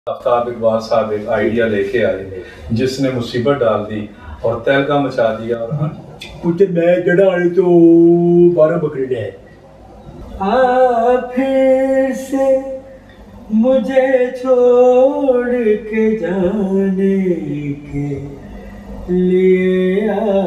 आफ्ताब इकबाल साहब एक आइडिया लेके आए जिसने मुसीबत डाल दी और तहलका मचा दिया। और कुछ मैं जड़ा वाले तो 12 बकरे है। फिर से मुझे छोड़ के जाने के लिए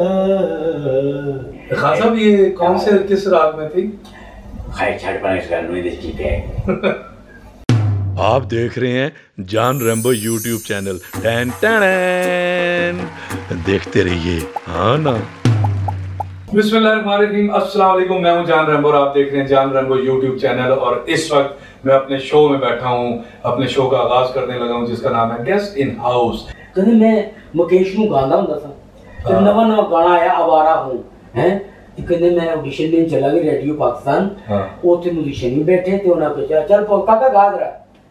खान साहब ये कौन से किस राग में थी? खैर छाड़ पाने इसका ठीक है। आप देख रहे हैं जान रैम्बो यूट्यूब चैनल। टैन टैन देखते रहिए। हाँ ना। बिस्मिल्लाहिर्रहमानिर्रहीम, अस्सलाम वालेकुम। मैं हूं जान रैम्बो और आप देख रहे हैं जान रैम्बो यूट्यूब चैनल। और इस वक्त मैं अपने शो में बैठा हूं, अपने शो का आगाज करने लगा हूं जिसका नाम है गेस्ट इन हाउस। कहते मैं मुकेश ਨੂੰ ਗਾਉਂਦਾ ਹੁੰਦਾ ਸਾਂ ਤੇ ਨਵਾਂ ਗਾਣਾ ਆਇਆ ਆਵਾਰਾ ਹੂੰ ਹੈ ਤੇ ਕਹਿੰਦੇ ਮੈਂ ਆਡੀਸ਼ਨ ਦੇਣ ਚਲਾ ਗਿਆ ਰੇਡੀਓ ਪਾਕਿਸਤਾਨ। ਉੱਥੇ ਮਿਊਜ਼ੀਸ਼ੀਅਨ ਵੀ ਬੈਠੇ ਤੇ ਉਹਨਾਂ ਨੇ ਕਿਹਾ ਚੱਲ ਕਾਕਾ ਗਾ ਜਰਾ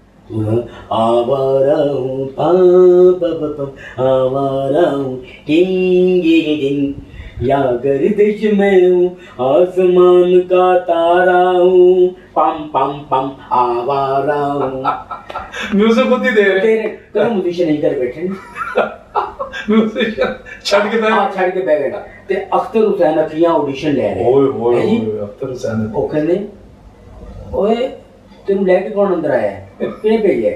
आवारा हूँ आवारा हूँ या गर्दिश में हूँ आसमान का तारा हूँ पम पम पम आवारा हूँ। म्यूजिक खुद ही दे रहे तेरे म्यूजिशियन नहीं कर बैठे म्यूजिशियन छड़ के बैठ गया ते अख्तर हुसैन अखियां ऑडिशन ले रहे। ओए अख्तर हुसैन ओ कहंदे ओए तेन लेके कौन अंदर आया है किने भेजे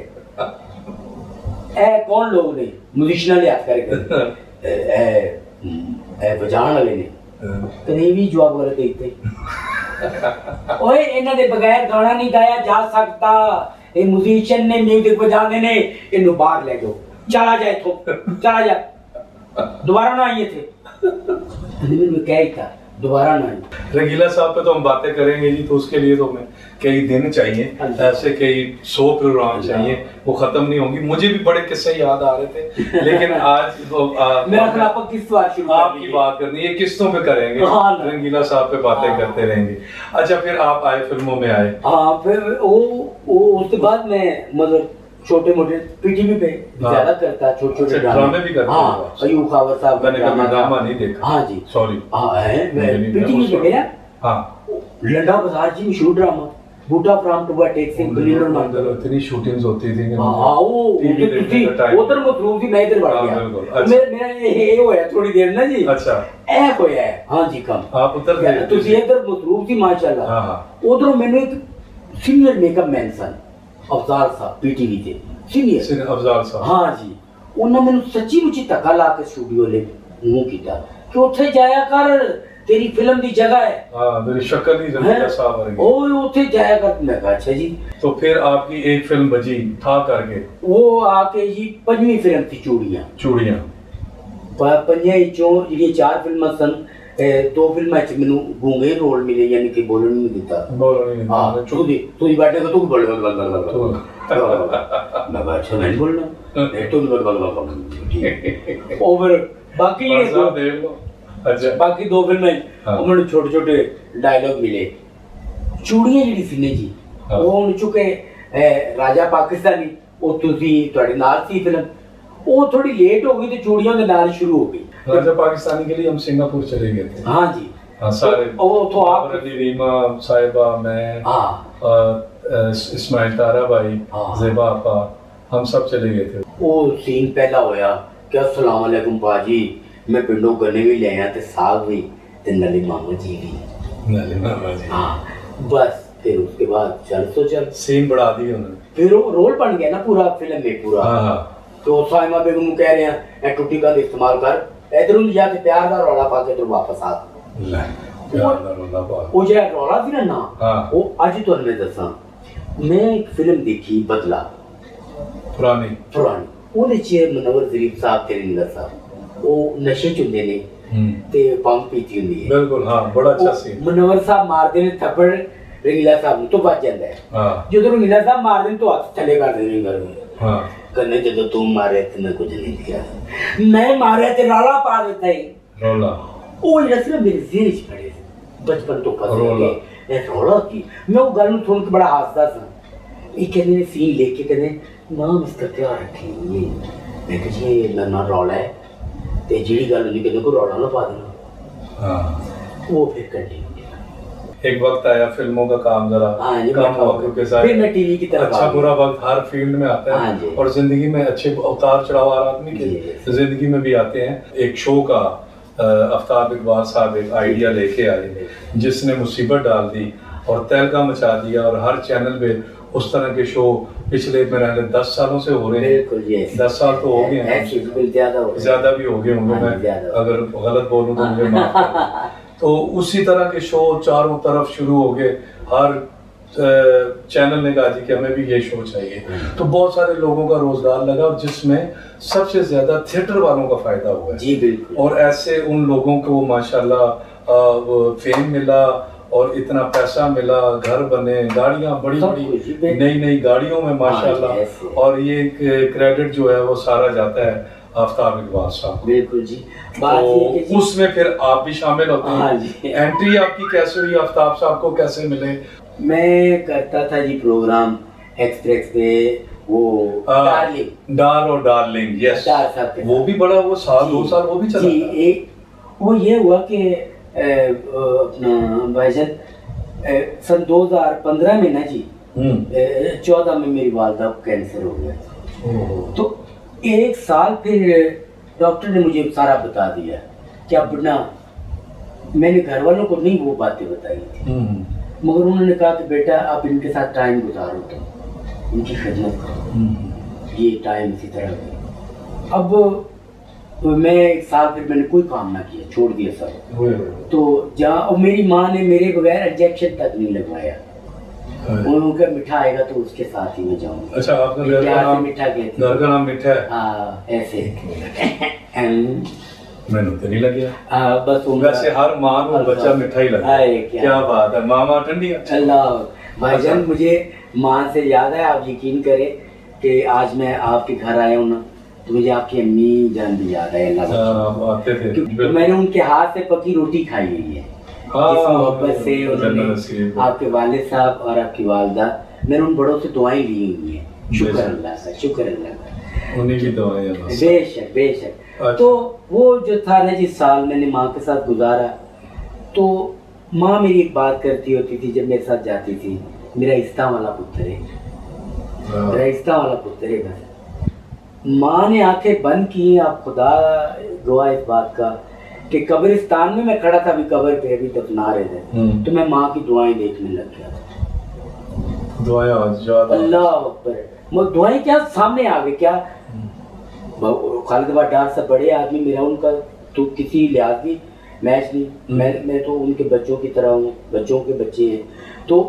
ए कौन लोग ने म्यूजिशियन ले हाथ करके ए बजान वाले ने कहीं भी जवाब गलत देते। ओए इन्हां दे बगैर गाना नहीं गाया जा सकता। ए म्यूजिशियन ने म्यूजिक बजाने ने इन्हें बाहर ले जाओ। चला जाए तो चला जा दोबारा ना आइए थे में क्या ही था दोबारा ना आए। रंगीला साहब पे तो हम बातें करेंगे जी, तो उसके लिए तो हमें कई दिन चाहिए, ऐसे कई 100 प्रोग्राम चाहिए, वो खत्म नहीं होंगी। मुझे भी बड़े किस्से याद आ रहे थे लेकिन आज मेरा किस्त आपकी बात करनी है, किस्तों पे करेंगे। रंगीला साहब पे बातें करते रहेंगे। अच्छा फिर आप आए, फिल्मों में आए। हाँ फिर वो उसके बाद मैं मतलब छोटे मोटे पीटीवी पे ज्यादा करता, छोटे ड्रामे भी करता। हाँ अयूब खावर साहब मैंने कभी ड्रामा नहीं देखा। हाँ जी सॉरी। हाँ है पीटीवी पे मेरा। हाँ लंडा बाजार जी मशहूर ड्रामा बूटा फ्रॉम टू टेक्सी क्लीनर मंडल इतनी शूटिंग्स होती थी। हाँ वो उधर मसरूफ थी, मैं इधर बढ़ गया। मेरा ये होया थोड़ी देर ना जी। अच्छा ए होया है। हाँ जी कम आप उधर थे, तुसी इधर मसरूफ थी माशाल्लाह। हां उधरों मैंने एक सीनियर मेकअप मैन सन अफजाल साहब पीटीवी ते सीनियर अफजाल साहब। हाँ जी उन्होंने मैंने सच्ची मुची धक्का ला के स्टूडियो ले मुंह कीता कि उथे जाया कर तेरी फिल्म दी जगह है। हां मेरी शक्ल ही रंगीला साहब वर्गी। ओए उथे जाया कर। मैं कहा अच्छा जी। तो फिर आपकी एक फिल्म बजी था करके वो आके जी 5वीं फिल्म थी चूड़ियां पंजे चों जी 4 फिल्मां सन। 2 फिल्मां च मैनू गूंगे रोल मिले यानी कि बोलने नहीं दिता। हां तू बैठे को तू बोल मैं अच्छा नहीं बोलना तो ओवर बाकी ये दो देख लो। अच्छा बाकी 2 फिल्में उन्होंने छोटे छोटे डायलॉग मिले। चूड़ियां जी सी ने जी वो उन चुके राजा पाकिस्तानी वो तुसी ਤੁਹਾਡੇ ਨਾਲ सी फिल्म वो थोड़ी लेट हो गई तो चूड़ियों के नाल शुरू हो गई। राजा पाकिस्तानी के लिए हम सिंगापुर चले गए थे। हाँ जी हाँ सारे वो तो आप रीमा साहिबा मैं इस्माइल तारा भाई ज़ेबा आपा हम सब चले गए थे। वो सीन पहला होया कि अस्सलाम वालेकुम पाजी मैं पिंडों गन्ने भी ले आया ते साग भी ते नली मामा जी भी। हाँ बस फिर उसके बाद चल सीन बढ़ा दिए उन्होंने। फिर वो रोल बन गया ना पूरा फिल्म में पूरा। तो साइमा बेगम कह रहे हैं टुट्टी का इस्तेमाल कर इधर या ते प्यार दा रौला पा के तो वापस आ वो जो रौला थी ना वो आज तो मैं दसा मैं एक फिल्म देखी बदला पुरानी ਉਹਦੇ ਚ ਮਨਵਰ ਜ਼ਰੀਫ ਸਾਹਿਬ ਤੇ ਰਿੰਦਰ ਸਾਹਿਬ ਉਹ ਨਸ਼ੇ ਚ ਹੁੰਦੇ ਨੇ ਤੇ ਪੰਪ ਪੀਤੀ ਹੁੰਦੀ ਹੈ। ਬਿਲਕੁਲ ਹਾਂ ਬੜਾ ਅੱਛਾ ਸੀ। ਮਨਵਰ ਸਾਹਿਬ ਮਾਰਦੇ ਨੇ ਥੱਪੜ ਰੰਗੀਲਾ ਸਾਹਿਬ ਨੂੰ ਤੋਂ ਵੱਜ ਜਾਂਦਾ ਹੈ। ਜਦੋਂ ਰੰਗੀਲਾ ਸਾਹਿਬ ਮਾਰਦੇ ਨੇ ਤਾਂ ਹੱਥ ਥੱਲੇ ਕਰ ਦਿੰਦੇ ਨੇ ਗਰਮੀ। ਹਾਂ ਕਹਿੰਦੇ ਜਦੋਂ ਤੂੰ ਮਾਰੇ ਤੇ ਮੈਂ ਕੁਝ ਨਹੀਂ ਕਿਹਾ ਮੈਂ ਮਾਰਿਆ ਤੇ ਰੌਲਾ ਪਾ ਦਿੱਤਾ ਹੈ। ਰੌਲਾ ਉਹ ਜਿਹੜਾ ਸੀ ਮੇਰੇ ਜ਼ਿਹਨ ਚ ਖੜੇ ਬਚਪਨ ਤੋਂ ਪਤਾ ਇਹ ਰੌਲਾ ਕੀ ਮੈਂ ਉਹ ਗੱਲ ਨੂੰ ਸੁਣ ਕੇ ਬੜਾ ਹੱਸਦਾ ਸਾਂ। ਇਹ ਕਹਿੰਦੇ ਨੇ ਸੀਨ ਲੈ ਕੇ ਕਹਿੰਦੇ नाम इसका क्या रखेंगे मैं कहे ये ना रौला है ते जिहड़ी गल नहीं कहते को रौला ना पा देना। वो फिर कंटिन्यू एक वक्त आया फिल्मों का काम जरा कम हुआ क्योंकि फिर मैं टीवी की तरफ अच्छा बुरा वक्त हर फील्ड में आता है और जिंदगी में अच्छे उतार चढ़ाव आदमी के जिंदगी में भी आते हैं। एक शो का आफ्ताब इकबाल साहब एक आइडिया लेके आए जिसने मुसीबत डाल दी और तहलका मचा दिया और हर चैनल पे उस तरह के शो पिछले मेरे 10 सालों से हो रहे हैं। 10 साल तो हो गए हैं, ज्यादा भी हो गए होंगे, मैं अगर गलत बोलूं तो मुझे माफ करना। तो उसी तरह के शो चारों तरफ शुरू हो गए, हर चैनल ने कहा जी कि हमें भी ये शो चाहिए, तो बहुत सारे लोगों का रोजगार लगा और जिसमें सबसे ज्यादा थिएटर वालों का फायदा हुआ है। जी बिल्कुल। और ऐसे उन लोगों को माशाल्लाह फेम मिला और इतना पैसा मिला, घर बने, गाड़ियां बड़ी बड़ी नई गाड़ियों में माशाल्लाह, और ये क्रेडिट जो है वो सारा जाता है आफ्ताब इकबाल साहब। बिल्कुल जी। तो उसमें फिर आप भी शामिल होते हैं। एंट्री आपकी कैसे हुई, आफ्ताब साहब को कैसे मिले? मैं करता था जी प्रोग्राम एक्सप्रेस पे, वो डार और डार्लिंग, यस, वो भी बड़ा, वो साल 2 साल वो भी चला जी। एक वो ये हुआ कि अपना भाईजान सन 2015 में ना जी 14 में मेरी वालदा को कैंसर हो गया। तो 1 साल फिर डॉक्टर ने मुझे सारा बता दिया कि अब ना, मैंने घर वालों को नहीं वो बातें बताई थी, मगर उन्होंने कहा कि बेटा आप इनके साथ टाइम गुजारो, तो इनकी खिदमत करो, ये टाइम इसी तरह। अब तो मैं 1 साल फिर मैंने कोई काम ना किया, छोड़ दिया सब। तो जहाँ मेरी माँ ने मेरे बगैर इंजेक्शन तक नहीं लगवाया, उनका मीठा आएगा तो उसके साथ ही मैं जाऊंगा। अच्छा, आपका घर का नाम मीठा कहते हैं? घर का नाम मीठा है। हाँ ऐसे मैंने तो नहीं लगा। बस वैसे हर माँ को बच्चा मिठा ही लगता है। क्या बात है, मामा ठंडी। अल्लाह भाईजान, मुझे माँ से याद है, आप यकीन करें कि आज मैं आपके घर आया हूँ ना, तो मुझे आपकी अम्मी जान भी याद है। तो मैंने उनके हाथ से पकी रोटी खाई हुई है, जिस मोहब्बत से उन्होंने, आपके वालिद साहब और आपकी वालदा, मैंने उन बड़ों से दुआएं ली हुई हैं। शुक्र अल्लाह का, शुक्र अल्लाह का, उन्हीं की दुआएं। बेशक बेशक। तो वो जो था ना जिस साल मैंने माँ के साथ गुजारा, तो माँ मेरी एक बात करती होती थी जब मेरे साथ जाती थी, मेरा इस्ता वाला पुत्र है, मेरा इस्ता वाला पुत्र है। बस माँ ने आंखें बंद की, आप खुदा गवाह इस बात का, कि कब्रिस्तान में मैं खड़ा था, अभी कब्र पे अभी दफना रहे थे, तो मैं माँ की दुआएं देखने लग गया था। दुआएं अल्लाह अकबर, वो दुआएं क्या सामने आ गए। क्या खालिद डार से बड़े आदमी, मेरा उनका तो किसी लिहाज भी मैच नहीं, मैं तो उनके बच्चों की तरह हूँ, बच्चों के बच्चे हैं, तो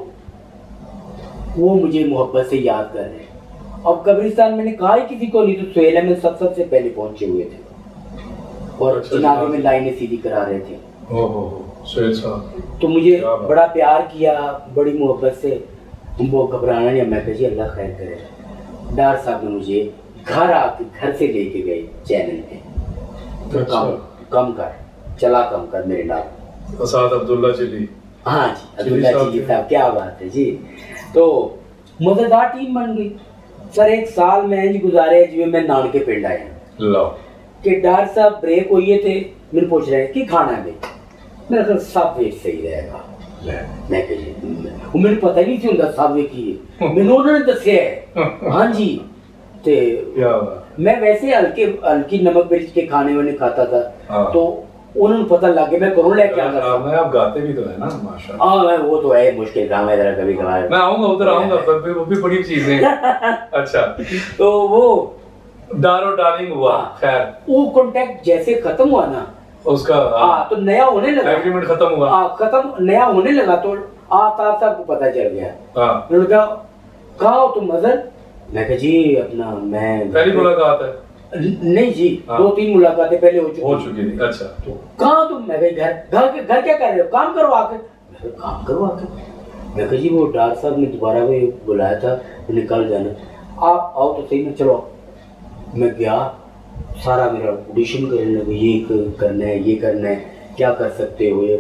वो मुझे मोहब्बत से याद कर रहे हैं। अब कब्रिस्तान मैंने कहा ही किसी को नहीं, तो सुहेला में सबसे पहले पहुंचे हुए थे और जनाजे में लाइनें सीधी करा रहे थे। सुहेल साहब तो मुझे बड़ा प्यार किया, बड़ी मोहब्बत से, वो घबराना नहीं। मैं कही अल्लाह खैर करे। डार साहब ने मुझे घर आके घर से लेके गए चैनल पे, तो कम कर, चला कम कर मेरे नाम असाद अब्दुल्ला चिली। हाँ जी, अब्दुल्ला चिली साहब, क्या बात है जी। तो मजेदार टीम बन गई सर। 1 साल में जी गुजारे जिम्मे मैं नानके पिंड आया कि डार साहब ब्रेक हुए थे, मैंने पूछ रहे कि खाना है, मेरा ख्याल सब वेट सही रहेगा। मैं कही मैंने पता ही नहीं थी उनका सब वे की, मैंने उन्होंने दसिया है। हाँ जी, ते मैं वैसे हल्की नमक मिर्च के खाने वाने खाता था, तो उन्होंने पता लग गया मैं करूँ लेके आता था। मैं आप गाते भी तो है ना माशाल्लाह। हाँ वो तो है, मुश्किल काम है जरा, कभी कभार मैं आऊंगा, उधर आऊंगा, वो भी बड़ी चीजें। अच्छा, तो वो डारो डार्लिंग हुआ, खैर वो कांटेक्ट जैसे खत्म हुआ ना उसका, तो नया होने लगा, एग्रीमेंट खत्म हुआ, खत्म नया होने लगा, तो आफ्ताब साहब को पता चल गया। उन्होंने कहा हो तुम मजर? मैं कहा जी अपना, मैं पहली मुलाकात है? नहीं जी, 2-3 मुलाकातें पहले हो चुकी थी। अच्छा, तो कहाँ तुम? मैं भाई घर क्या कर रहे हो? काम करो आके। काम करो आके? मैं कहा जी वो डार साहब ने दोबारा भी बुलाया था, निकल जाना, आप आओ तो सही ना। चलो मैं गया, सारा मेरा ऑडिशन करने लगे, ये करना है, ये करना है, क्या कर सकते हो ये।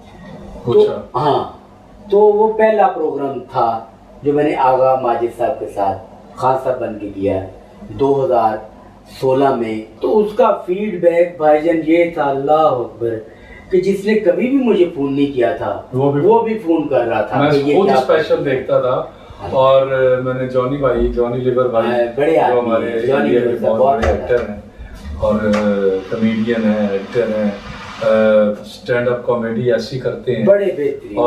तो हाँ, तो वो पहला प्रोग्राम था जो मैंने आगा माजिद साहब के साथ खान साहब बन के किया 2016 में। तो उसका फीडबैक भाईजान ये था, अल्लाह अकबर, कि जिसने कभी भी मुझे फोन नहीं किया था वो भी फोन कर रहा था। मैं खुद स्पेशल देखता था। और मैंने जॉनी लीवर भाई जो हमारे इंडिया के बहुत बड़े एक्टर हैं और कॉमेडियन हैं, एक्टर हैं, स्टैंड अप कॉमेडी ऐसी करते हैं, बड़े बेहतरीन।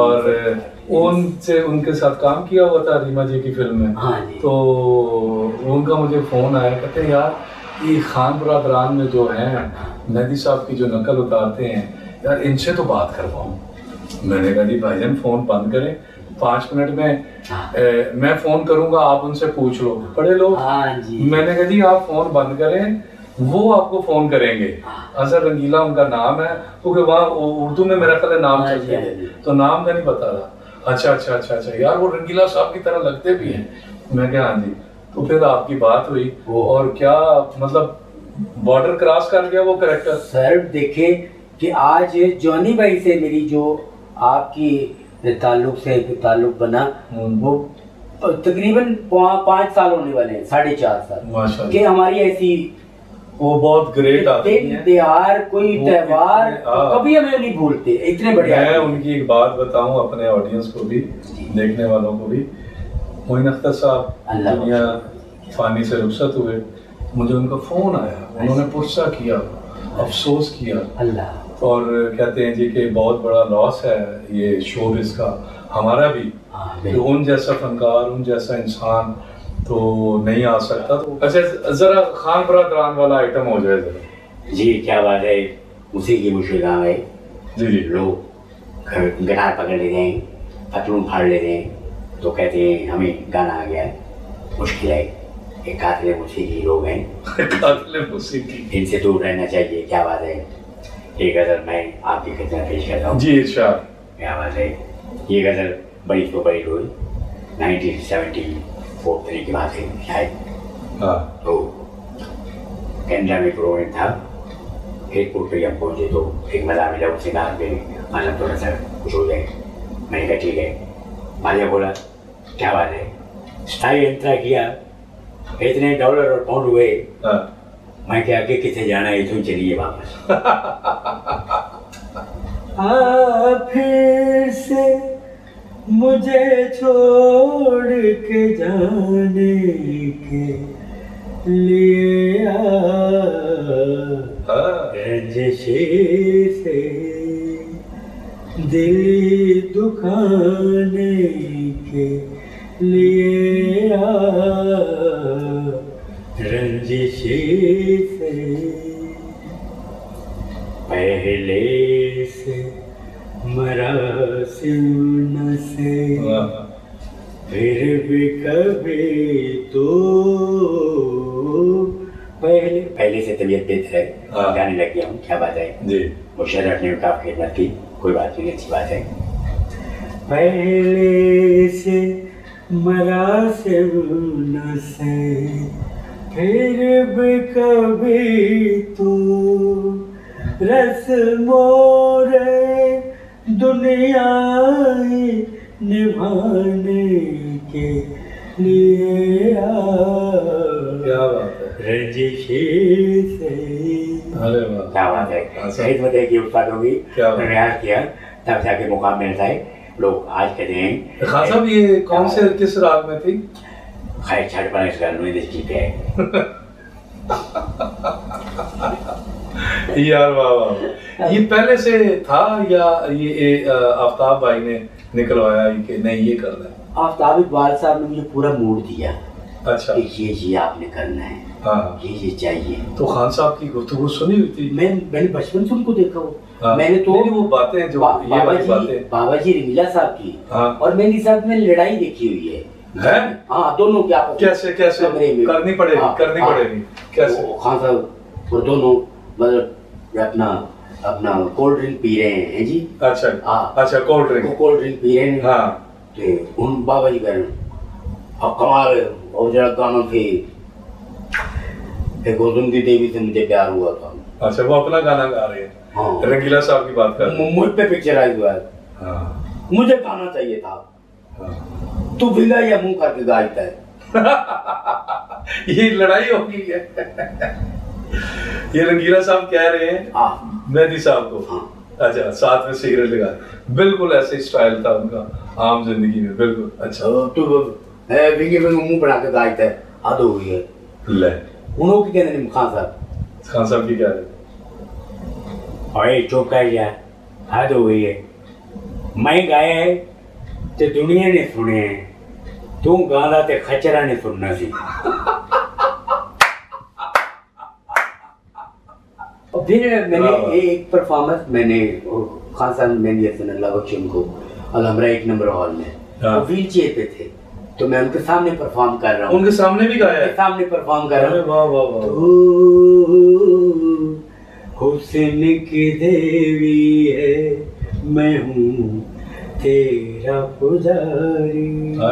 और उनके साथ काम किया हुआ था रीमा जी की फिल्म में। हाँ जी। तो उनका मुझे फोन आया, कहते हैं यार ये खान बरादरान में जो हैं मेहदी साहब की जो नकल उतारते हैं यार, इनसे तो बात करवाऊं। मैंने कहा जी भाईजान फोन बंद करें, 5 मिनट में मैं फोन करूंगा, आप उनसे पूछ लो, बड़े लोग। मैंने कहा जी आप फोन बंद करें, वो आपको फोन करेंगे। अजहर रंगीला उनका नाम है, क्योंकि वहाँ उर्दू में मेरा ख्याल नाम चलते हैं, तो नाम का नहीं पता था। अच्छा यार वो रंगीला साहब की तरह लगते भी हैं। मैं कहा हाँ जी। तो फिर आपकी बात हुई और क्या मतलब बॉर्डर क्रॉस कर गया वो कैरेक्टर। सर देखे कि आज जॉनी भाई से मेरी जो आपकी ताल्लुक बना, वो तकरीबन 5 साल होने वाले हैं, 4.5 साल कि हमारी ऐसी वो बहुत ग्रेट आदमी है। त्योहार कोई त्योहार कभी हमें नहीं भूलते, इतने बड़े। मैं उनकी एक बात बताऊं अपने ऑडियंस को भी, देखने वालों को भी। मोइन अख्तर साहब दुनिया फानी से रुखसत हुए, मुझे उनका फोन आया, उन्होंने पुरसा किया, अफसोस किया और कहते हैं जी कि बहुत बड़ा लॉस है ये शोबिज़ का, हमारा भी। तो उन जैसा फनकार, उन जैसा इंसान तो नहीं आ सकता। तो अच्छा जरा खान बरादरान वाला आइटम हो जाए जरा। जी क्या बात है, उसी की मुश्किल काम है जी। लोग गिटार पकड़ लेते हैं, पतलून फाड़ लेते हैं, तो कहते हैं हमें गाना आ गया है। मुश्किल है, एक कातिल मौसीकी लोग हैं कातिल मौसीकी, इनसे दूर रहना चाहिए। क्या बात है, ये गजल मैं आपकी खिदमत पेश करता हूँ। जी इरशाद। क्या बात है, ये गजल बड़ी तो बड़ी हुई 1974 की बात है शायद। तो कनाडा में प्रोग्राम था, एयरपोर्ट पे जब पहुँचे तो एक मज़ा मिला, उससे कहा कि मतलब थोड़ा सा कुछ हो जाए। मैंने कहा ठीक है। मालिया बोला क्या बात है, स्थाई यंत्रा किया, इतने डॉलर और पाउंड हुए। मैं क्या कि कितने जाना है, तुम चलिए वापस। फिर से मुझे छोड़ के जाने के लिए रंजिशे से दिल दुखाने के लिए रंजिशे से पहले से मरासिम न से फिर भी कभी तो पहले से तबीयत बेहतर है, गाने लग गया हूँ। क्या बात है जी, मुशर्रफ ने काफी खिदमत की, कोई बात नहीं, अच्छी बात है। पहले से मरासिम न से फिर भी कभी तो रस मोरे दुनिया निभाने के लिए क्या बात है, रंजिशे से। अरे वाह क्या बात है, खिदमत है कि उस्ताद होगी, रियाज किया तब जाके मुकाम मिलता है। लोग आज कहते हैं खान साहब ये कौन से किस राग में थी? खैर छठ पर इसका नई दृष्टि पे है। यार वाह वाह, ये पहले से था या ये आफ्ताब भाई ने निकलवाया कि नहीं ये करना है? आफ्ताब इकबाल साहब ने मुझे पूरा मूड दिया। अच्छा कि ये आपने करना है, हाँ ये चाहिए। तो खान साहब की गुफ्तगू सुनी हुई थी? मैंने बचपन से उनको देखा हो। हाँ। मैंने तो वो बातें जो ये वाली बातें बाबा जी रंगीला साहब की, हाँ। और मेरी साथ में लड़ाई देखी हुई है। हाँ दोनों क्या कैसे करनी पड़ेगी, हाँ, करनी पड़ेगी कैसे? खान साहब और दोनों मतलब अपना कोल्ड ड्रिंक पी रहे हैं जी। अच्छा हाँ, अच्छा कोल्ड ड्रिंक पी रहे हैं। हाँ तो उन बाबा जी कर अब कमाल और जरा गाना थे, गौतम की देवी से मुझे प्यार हुआ था। अच्छा वो अपना गाना गा रहे हैं। हाँ। रंगीला साहब की बात कर, मुझ पे पिक्चर आई हुआ है। हाँ। मुझे गाना चाहिए था। हाँ। तू भिंगा या मुंह करके गाता है। ये लड़ाई होगी है। ये रंगीला साहब कह रहे हैं मेहदी साहब को अच्छा, साथ में सिगरेट लगा, बिल्कुल ऐसे ही स्टाइल था उनका आम जिंदगी में, बिल्कुल। अच्छा तो विंगे में मुंह बना के गायता है, हद हो गई है ले। उन्हों की कहते हैं खान साहब की क्या है? अरे चुप कर यार, हद हो गई है। मैं गाया है तो दुनिया ने सुने हैं, तू गाना ते खचरा ने सुनना सी। और फिर मैंने एक परफॉर्मेंस मैंने खान साहब ने दिया था, अल्लाह बख्शे उनको, अलहमरा 1 नंबर हॉल में, वो व्हील चेयर पे थे, तो मैं उनके सामने परफॉर्म कर रहा हूँ। उनके सामने भी गाया है? सामने परफॉर्म कर रहा हूँ। वाह वाह वाह। हुस्न की देवी है, मैं हूँ तेरा पुजारी।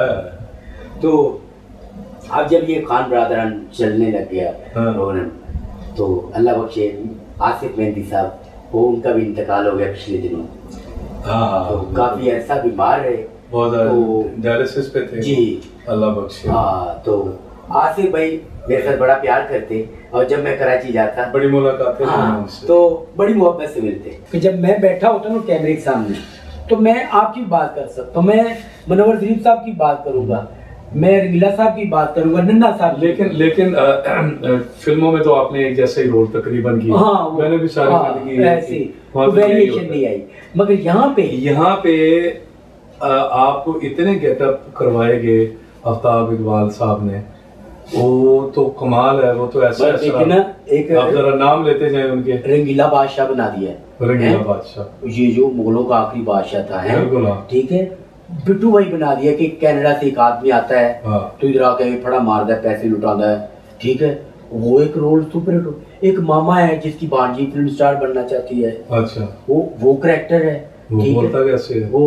तो अब जब ये खान बरादरान चलने लग गया प्रोग्राम, तो अल्लाह बख्शे आसिफ मेहंदी साहब, वो उनका भी इंतकाल हो गया पिछले दिनों। तो काफी ऐसा बीमार रहे, बहुत डायलिसिस पे थे जी, अल्लाह बख्शे। हाँ, तो आसिफ भाई मेरे साथ बड़ा प्यार करते, और जब मैं कराची जाता, बड़ी मुलाकातें, हाँ, तो बड़ी मोहब्बत से मिलते कि जब मैं बैठा होता ना कैमरे के सामने, तो मैं आपकी बात कर सकता हूँ, मैं मनोवर शरीफ साहब की बात करूंगा, मैं रंगीला साहब की बात करूंगा, नन्ना साहब। लेकिन फिल्मों में तो आपने एक जैसे ही रोल तकरीबन किया। हाँ, मैंने भी सारी जिंदगी ऐसी वेरिएशन नहीं आई, मगर यहाँ पे आपको इतने गेटअप करवाए गए आफ्ताब इकबाल साहब ने, वो तो कमाल है। वो तो ऐसा ना, एक आप जरा नाम लेते जाए उनके। रंगीला बादशाह बना दिया, रंगीला बादशाह, ये जो मुगलों का आखिरी बादशाह था, है ठीक है। बिट्टू भाई बना दिया कि कनाडा से एक आदमी आता है, तो इधर आके फड़ा मारता है, पैसे लुटाता है, ठीक है। वो एक रोल सुपर हिट। एक मामा है जिसकी भांजी फिल्म स्टार बनना चाहती है, अच्छा, वो कैरेक्टर है, ठीक है। वो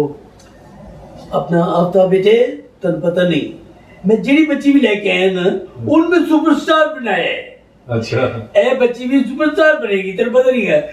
अपना आफ्ताब बेटे तन पता नहीं, मैं जिहड़ी बच्ची भी लेके आया ना, उनमें सुपरस्टार बनाया है। अच्छा, ए बच्ची भी सुपरस्टार बनेगी, तेरे पता नहीं है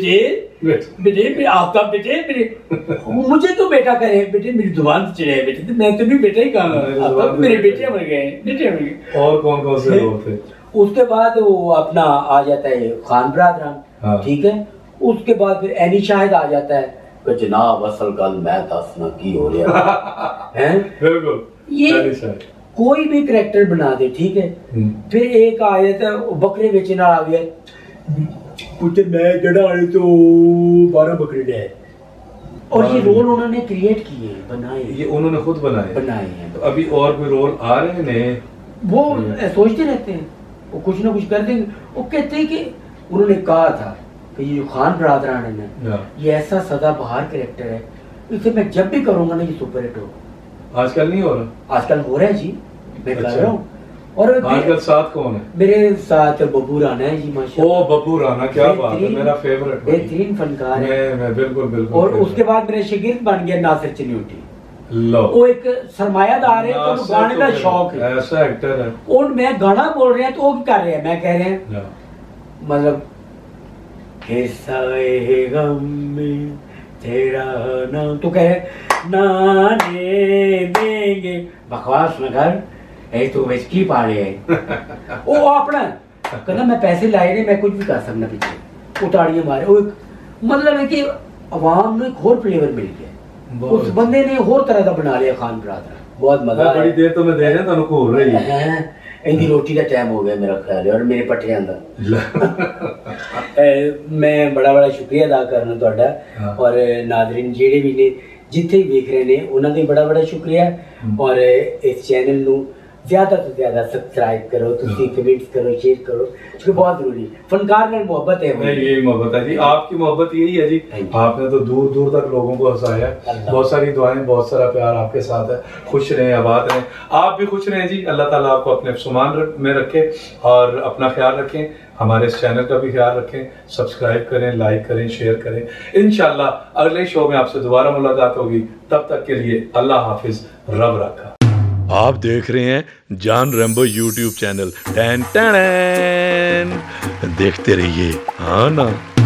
बेटे आफ्ताब बेटे मेरे, मुझे तो बेटा करे बेटे, मेरी जुबान से चढ़े बेटे, तो मैं तो भी बेटा ही कहूँगा, मेरे बेटे मर गए, बेटे मर गए। और कौन कौन से रोल थे? उसके बाद वो अपना आ जाता है खान बरादरान, ठीक है। उसके बाद फिर एनी शाहिद आ जाता है कि जनाब असल गल मैं दसना की हो रहा है। बिल्कुल, ये कोई भी कैरेक्टर बना दे, ठीक है। फिर एक आ जाता है बकरे बेचने आ गया, पुत्र मैं जड़ा वाले तो 12 बकरे ले, और ये रोल उन्होंने क्रिएट किए, बनाए, ये उन्होंने खुद बनाए हैं। तो अभी और कोई रोल आ रहे हैं? वो सोचते रहते हैं, वो कुछ ना कुछ कर देंगे। वो कहते हैं कि उन्होंने कहा था कि ये जो खान बरादरान है ना, ये ऐसा सदाबहार कैरेक्टर है, इसे मैं जब भी करूंगा ना ये सुपर हिट होगा। आजकल नहीं हो रहा? आजकल हो रहा है जी, मैं कर रहा हूँ। और आजकल साथ कौन है? मेरे साथ बब्बू राना है जी, माशाल्लाह। ओ बब्बू राना, क्या बात है, मेरा फेवरेट, बेहतरीन फनकार है। मैं बिल्कुल। और उसके बाद मेरे शागिर्द बन गया नासिर चन्योटी, वो एक सरमायादार है, तो गाने का शौक है, ऐसा एक्टर है। और मैं गाना बोल रहे हैं तो वो क्या कर रहे हैं, मैं कह रहे हैं मतलब गम में तेरा नाम, तो कह रहे नाने देंगे, बकवास न कर, तो विस्की पा रहे हैं। वो अपना कहना मैं पैसे लाए नहीं, मैं कुछ भी कर सकना, पीछे उताड़िए मारे। वो मतलब है कि अवाम में एक और फ्लेवर मिल गया, उस बंदे ने और तरह का बना लिया खान बरादरान, बहुत मजा। बड़ी देर तो मैं दे रहा था, घूर रही है। इनकी रोटी का टाइम हो गया मेरा ख्याल है, और मेरे पट्टे अंदर। मैं बड़ा शुक्रिया अदा करना ਤੁਹਾਡਾ, और नादरीन ਜਿਹੜੇ भी ने जिथे भी देख रहे ने उन्होंने बड़ा शुक्रिया। और इस चैनल ਨੂੰ ज्यादा तो ज्यादा सब्सक्राइब करो, तुसी कमेंट्स करो, शेयर करो, क्योंकि बहुत जरूरी है। फनकार में मोहब्बत है, यही मोहब्बत है जी, आपकी मोहब्बत यही है जी। आपने तो दूर दूर तक लोगों को हंसाया, बहुत सारी दुआएं, बहुत सारा प्यार आपके साथ है। खुश रहें, आबाद रहें, आप भी खुश रहें जी। अल्लाह ताला आपको अपने सुमान में रखे और अपना ख्याल रखें, हमारे इस चैनल का भी ख्याल रखें, सब्सक्राइब करें, लाइक करें, शेयर करें। इंशाल्लाह अगले शो में आपसे दोबारा मुलाकात होगी, तब तक के लिए अल्लाह हाफिज, रब रखा। आप देख रहे हैं जान रैम्बो यूट्यूब चैनल, टैन टैन, देखते रहिए, हाँ ना।